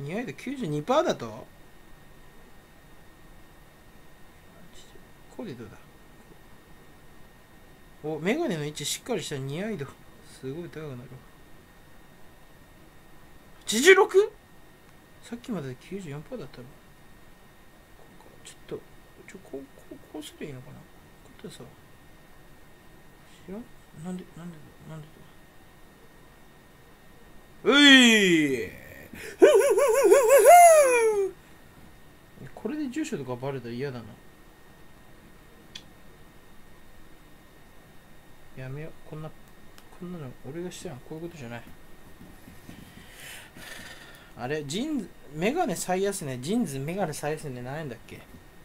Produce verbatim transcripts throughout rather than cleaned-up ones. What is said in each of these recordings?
似合い度 きゅうじゅうにパーセント だとこれどうだ。お、メガネの位置しっかりした似合い度すごい高くなる。 はちじゅうろく？ さっきまでで きゅうじゅうよんパーセント だったの。ちょっとちょこうこうこうすればいいのかな。こうやってさ、知らん、なんでなんでなんでだ。ういこれで住所とかバレたら嫌だな。やめよう。こんなこんなの俺がしてんのこういうことじゃない。あれ、ジーンズメガネ最安値、ジーンズメガネ最安値何円だっけ。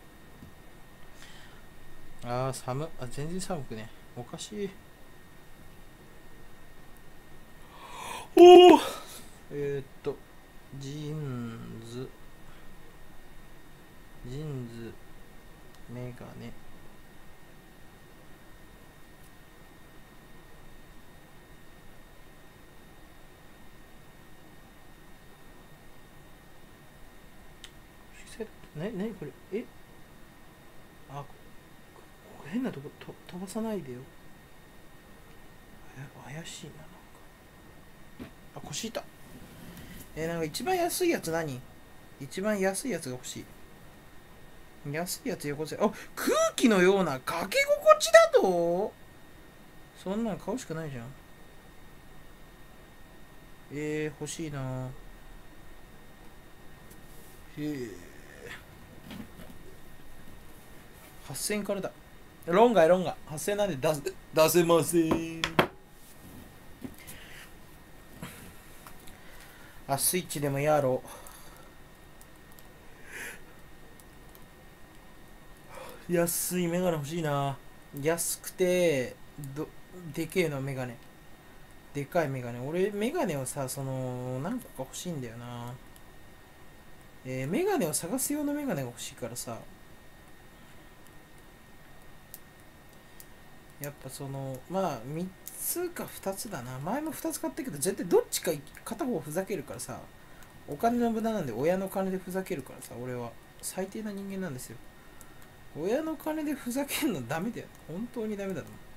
あー寒っ。あ、全然寒くね。おかしい。おお。えー、っとジーンズジーンズメガネな、なにこれ。えあ、変なとこと飛ばさないでよ。怪しいな。なんかあ、腰痛。えー、なんか一番安いやつ何。一番安いやつが欲しい。安いやつよこせ。あ、空気のようなかけ心地だと。そんなん買うしかないじゃん。えー、欲しいな。へえ。はっせんえんからだ。論外論外。はっせんえんなんで出せ、出せません。あ、スイッチでもやろう。安いメガネ欲しいな。安くてどでけえのメガネ。でかいメガネ。俺メガネをさ、その何個か欲しいんだよな。えー、メガネを探す用のメガネが欲しいからさ。やっぱそのまあみっつかふたつだな。前もふたつ買ったけど絶対どっちか片方ふざけるからさ。お金の無駄なんで親の金でふざけるからさ。俺は最低な人間なんですよ。親の金でふざけるのダメだよ。本当にダメだと思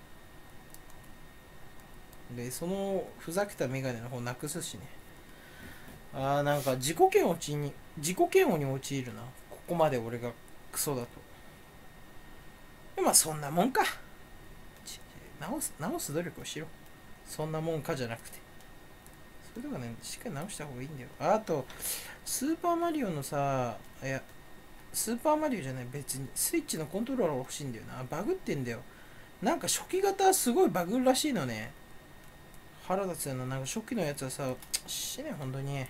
う。でそのふざけたメガネの方なくすしね。あーなんか自己嫌悪に自己嫌悪に陥るな。ここまで俺がクソだと。まあそんなもんか。直す直す努力をしろ。そんなもんかじゃなくて。それとかね、しっかり直した方がいいんだよ。あと、スーパーマリオのさ、いや、スーパーマリオじゃない、別に、スイッチのコントローラー欲しいんだよな。バグってんだよ。なんか初期型すごいバグるらしいのね。腹立つよな。なんか初期のやつはさ、死ね、ほんとに。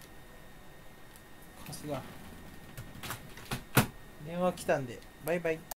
さすが。電話来たんで、バイバイ。